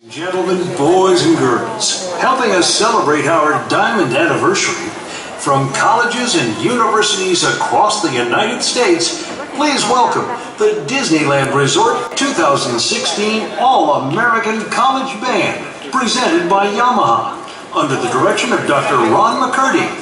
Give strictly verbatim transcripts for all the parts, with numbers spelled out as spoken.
Gentlemen, boys and girls, helping us celebrate our diamond anniversary from colleges and universities across the United States, please welcome the Disneyland Resort two thousand sixteen All-American College Band, presented by Yamaha, under the direction of Doctor Ron McCurdy.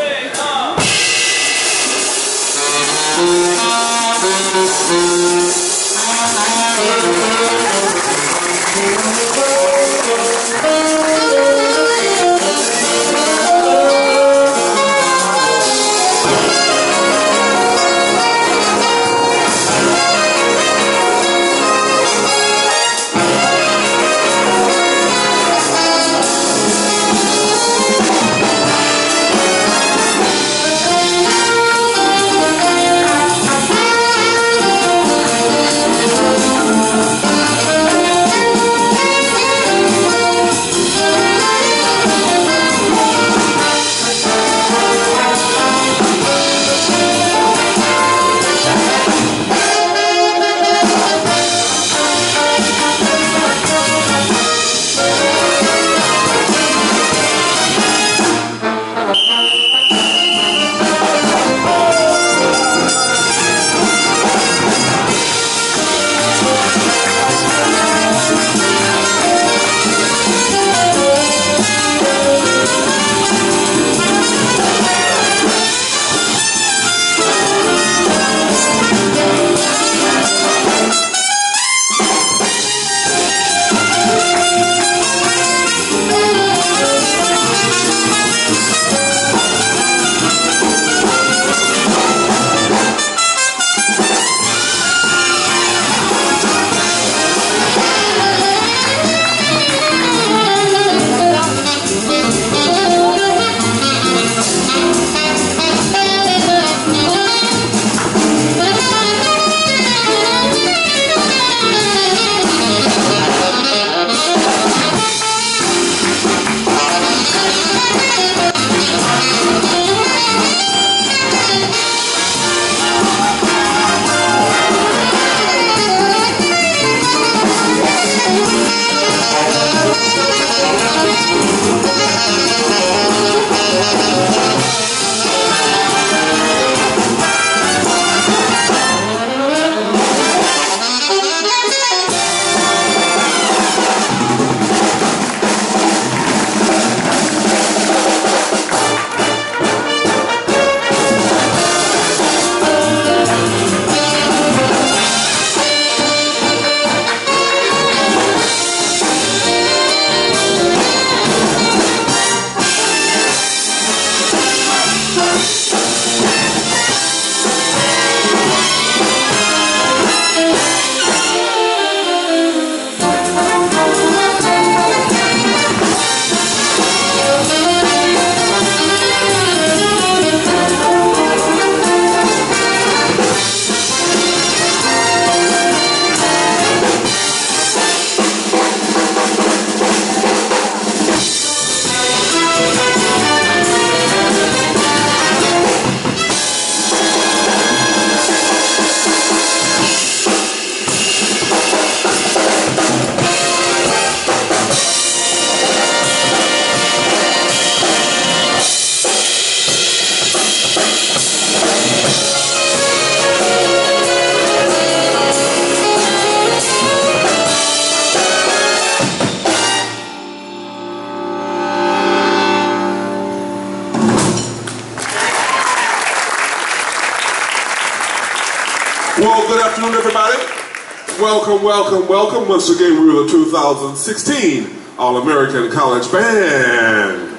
Well, good afternoon, everybody. Welcome, welcome, welcome. Once again, we are the two thousand sixteen All-American College Band.